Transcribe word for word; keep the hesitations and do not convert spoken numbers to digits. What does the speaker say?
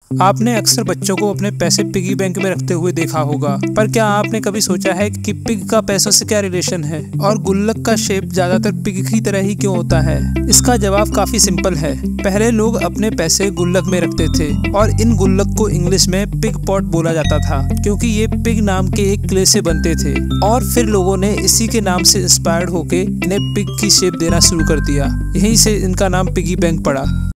आपने अक्सर बच्चों को अपने पैसे पिगी बैंक में रखते हुए देखा होगा, पर क्या आपने कभी सोचा है कि पिग का पैसों से क्या रिलेशन है और गुल्लक का शेप ज्यादातर पिग की तरह ही क्यों होता है? इसका जवाब काफी सिंपल है। पहले लोग अपने पैसे गुल्लक में रखते थे और इन गुल्लक को इंग्लिश में पिग पॉट बोला जाता था, क्योंकि ये पिग नाम के एक क्ले से बनते थे। और फिर लोगों ने इसी के नाम से इंस्पायर्ड होके इन्हें पिग की शेप देना शुरू कर दिया। यहीं से इनका नाम पिगी बैंक पड़ा।